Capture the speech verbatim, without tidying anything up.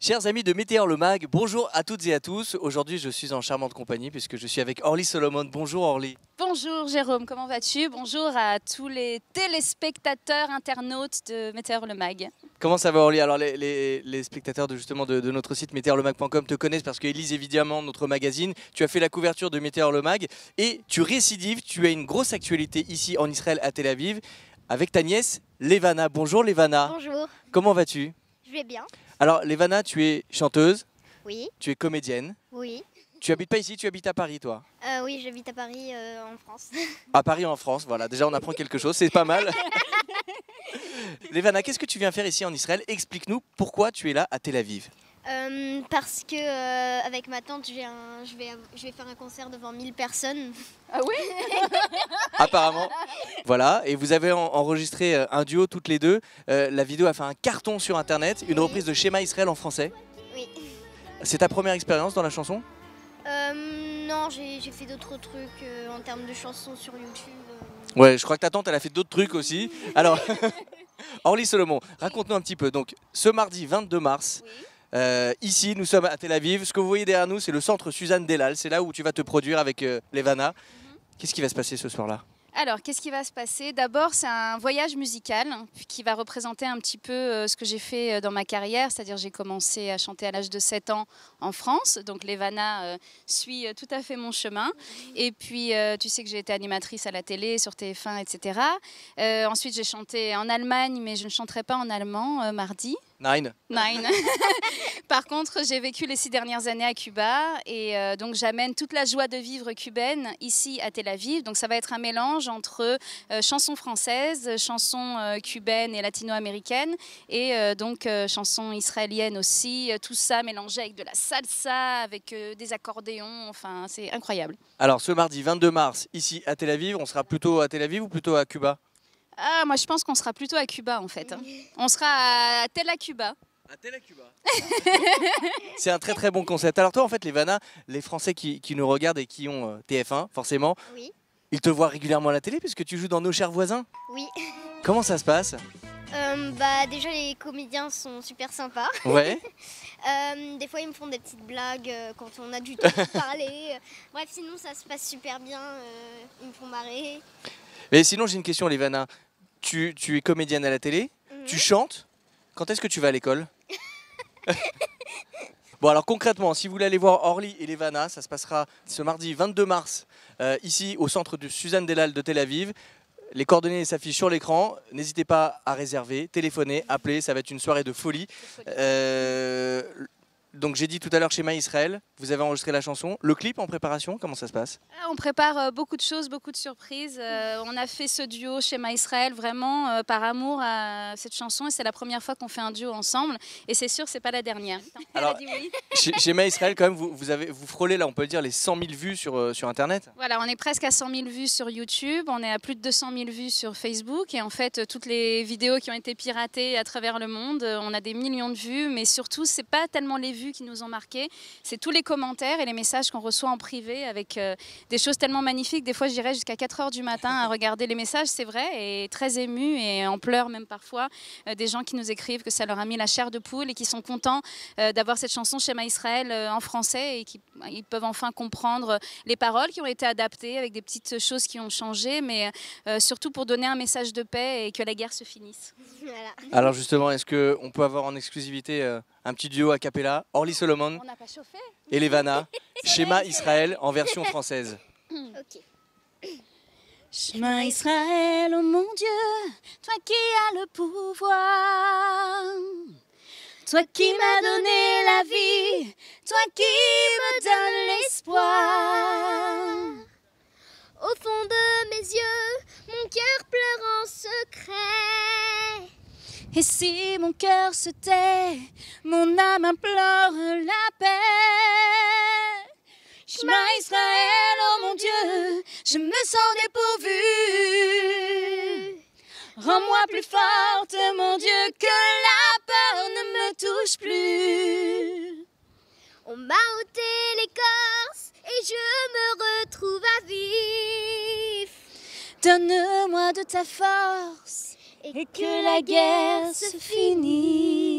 Chers amis de Météor le Mag, bonjour à toutes et à tous. Aujourd'hui, je suis en charmante compagnie puisque je suis avec Orly Solomon. Bonjour Orly. Bonjour Jérôme, comment vas-tu? Bonjour à tous les téléspectateurs, internautes de Météor le Mag. Comment ça va Orly? Alors les, les, les spectateurs de, justement de, de notre site météor le mag point com te connaissent parce qu'ils lisent évidemment notre magazine. Tu as fait la couverture de Météor le Mag et tu récidives, tu as une grosse actualité ici en Israël à Tel Aviv avec ta nièce Levana. Bonjour Levana. Bonjour. Comment vas-tu? Je vais bien. Alors Levana, tu es chanteuse, Oui. tu es comédienne. Oui. Tu habites pas ici, tu habites à Paris toi? Euh, oui, j'habite à Paris, euh, en France. À Paris en France, voilà, déjà on apprend quelque chose, c'est pas mal. Levana, qu'est-ce que tu viens faire ici en Israël? Explique-nous pourquoi tu es là à Tel Aviv. Euh, parce que euh, avec ma tante, j'ai un, je, vais, je vais faire un concert devant mille personnes. Ah oui? Apparemment. Voilà, et vous avez en enregistré un duo toutes les deux. Euh, la vidéo a fait un carton sur internet, une reprise de Schéma Israël en français. Oui. C'est ta première expérience dans la chanson? Euh, non, j'ai fait d'autres trucs euh, en termes de chansons sur YouTube. euh. Ouais, je crois que ta tante elle a fait d'autres trucs aussi. Alors, Orly Solomon, raconte-nous un petit peu. Donc, ce mardi vingt-deux mars, Oui. euh, ici nous sommes à Tel Aviv. Ce que vous voyez derrière nous, c'est le centre Suzanne Delal. C'est là où tu vas te produire avec euh, Levana. Mm-hmm. Qu'est-ce qui va se passer ce soir-là? Alors, qu'est-ce qui va se passer? D'abord, c'est un voyage musical qui va représenter un petit peu euh, ce que j'ai fait dans ma carrière, c'est-à-dire j'ai commencé à chanter à l'âge de sept ans en France, donc Levana euh, suit tout à fait mon chemin. Et puis, euh, tu sais que j'ai été animatrice à la télé, sur T F un, et cetera. Euh, ensuite, j'ai chanté en Allemagne, mais je ne chanterai pas en allemand euh, mardi. Nine. Nine. Par contre, j'ai vécu les six dernières années à Cuba et euh, donc j'amène toute la joie de vivre cubaine ici à Tel Aviv. Donc ça va être un mélange entre euh, chansons françaises, chansons euh, cubaines et latino-américaines et euh, donc euh, chansons israéliennes aussi. Euh, tout ça mélangé avec de la salsa, avec euh, des accordéons. Enfin, c'est incroyable. Alors, ce mardi vingt-deux mars, ici à Tel Aviv, on sera plutôt à Tel Aviv ou plutôt à Cuba? Ah, moi je pense qu'on sera plutôt à Cuba en fait. On sera à Tel à Cuba. À Tel à Cuba. C'est un très très bon concept. Alors toi en fait Levana, les Français qui, qui nous regardent et qui ont euh, T F un forcément, Oui. ils te voient régulièrement à la télé puisque tu joues dans Nos chers voisins. Oui. Comment ça se passe? Euh, bah, déjà, les comédiens sont super sympas. Ouais. Euh, des fois, ils me font des petites blagues euh, quand on a du temps pour parler. Bref, sinon, ça se passe super bien. euh, ils me font marrer. Mais sinon j'ai une question Levana. Tu, tu es comédienne à la télé, Mhm. tu chantes. Quand est-ce que tu vas à l'école? Bon alors concrètement, si vous voulez aller voir Orly et Levana, ça se passera ce mardi vingt-deux mars, euh, ici au centre de Suzanne Delal de Tel Aviv. Les coordonnées s'affichent sur l'écran, n'hésitez pas à réserver, téléphoner, appeler, ça va être une soirée de folie. Euh, donc j'ai dit tout à l'heure Schéma Israël, vous avez enregistré la chanson, le clip en préparation, comment ça se passe? Ah, on prépare euh, beaucoup de choses, beaucoup de surprises. Euh, on a fait ce duo Schéma Israël vraiment euh, par amour à cette chanson et c'est la première fois qu'on fait un duo ensemble et c'est sûr c'est pas la dernière. Alors, Elle a dit oui. Chez- Schéma Israël quand même, vous, vous, avez, vous frôlez là, on peut le dire, les cent mille vues sur, euh, sur internet. Voilà, on est presque à cent mille vues sur YouTube, on est à plus de deux cent mille vues sur Facebook et en fait euh, toutes les vidéos qui ont été piratées à travers le monde, euh, on a des millions de vues, mais surtout c'est pas tellement les vues qui nous ont marqué, c'est tous les commentaires et les messages qu'on reçoit en privé avec euh, des choses tellement magnifiques. Des fois, j'irais jusqu'à quatre heures du matin à regarder les messages, c'est vrai, et très ému et en pleurs même parfois. Euh, des gens qui nous écrivent que ça leur a mis la chair de poule et qui sont contents euh, d'avoir cette chanson Schéma Israël euh, en français et qui ils peuvent enfin comprendre les paroles qui ont été adaptées avec des petites choses qui ont changé, mais euh, surtout pour donner un message de paix et que la guerre se finisse. Voilà. Alors justement, est-ce qu'on peut avoir en exclusivité euh, un petit duo a cappella, Orly Solomon On n'a pas chauffé. et Levana, Schéma Israël en version française. Ok. Chemin Israël, oh mon Dieu, toi qui as le pouvoir, toi qui m'as donné la vie, toi qui me donnes l'espoir. Au fond de mes yeux, mon cœur pleure en secret. Et si mon cœur se tait, mon âme implore la paix. Chemin Israël, oh mon Dieu, je me sens dépourvue. Rends-moi plus forte, mon Dieu, que la peur ne me touche plus. On m'a ôté l'écorce et je me retrouve à vif. Donne-moi de ta force et que la guerre se finisse.